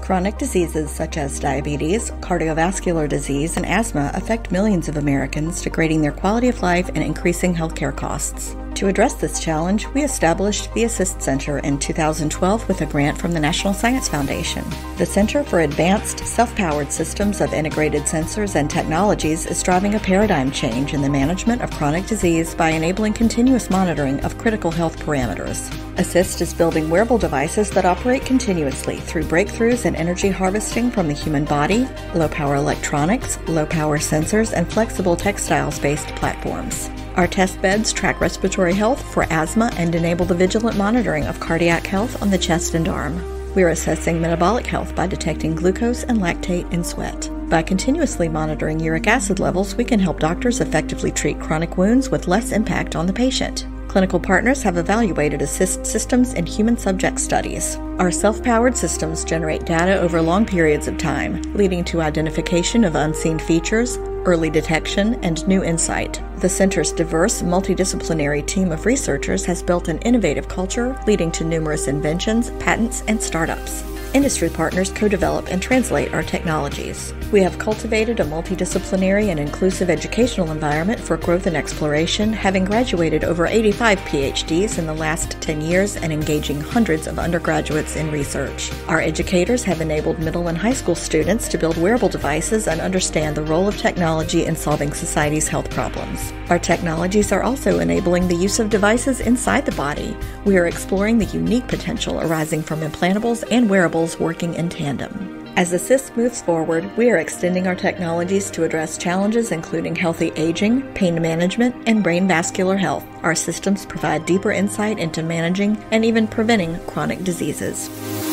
Chronic diseases such as diabetes, cardiovascular disease, and asthma affect millions of Americans, degrading their quality of life and increasing healthcare costs. To address this challenge, we established the ASSIST Center in 2012 with a grant from the National Science Foundation. The Center for Advanced Self-Powered Systems of Integrated Sensors and Technologies is driving a paradigm change in the management of chronic disease by enabling continuous monitoring of critical health parameters. ASSIST is building wearable devices that operate continuously through breakthroughs in energy harvesting from the human body, low-power electronics, low-power sensors, and flexible textiles-based platforms. Our test beds track respiratory health for asthma and enable the vigilant monitoring of cardiac health on the chest and arm. We are assessing metabolic health by detecting glucose and lactate in sweat. By continuously monitoring uric acid levels, we can help doctors effectively treat chronic wounds with less impact on the patient. Clinical partners have evaluated ASSIST systems in human subject studies. Our self-powered systems generate data over long periods of time, leading to identification of unseen features, early detection, and new insight. The Center's diverse, multidisciplinary team of researchers has built an innovative culture, leading to numerous inventions, patents, and startups. Industry partners co-develop and translate our technologies. We have cultivated a multidisciplinary and inclusive educational environment for growth and exploration, having graduated over 85 PhDs in the last 10 years and engaging hundreds of undergraduates in research. Our educators have enabled middle and high school students to build wearable devices and understand the role of technology in solving society's health problems. Our technologies are also enabling the use of devices inside the body. We are exploring the unique potential arising from implantables and wearables working in tandem. As ASSIST moves forward, we are extending our technologies to address challenges including healthy aging, pain management, and brain vascular health. Our systems provide deeper insight into managing and even preventing chronic diseases.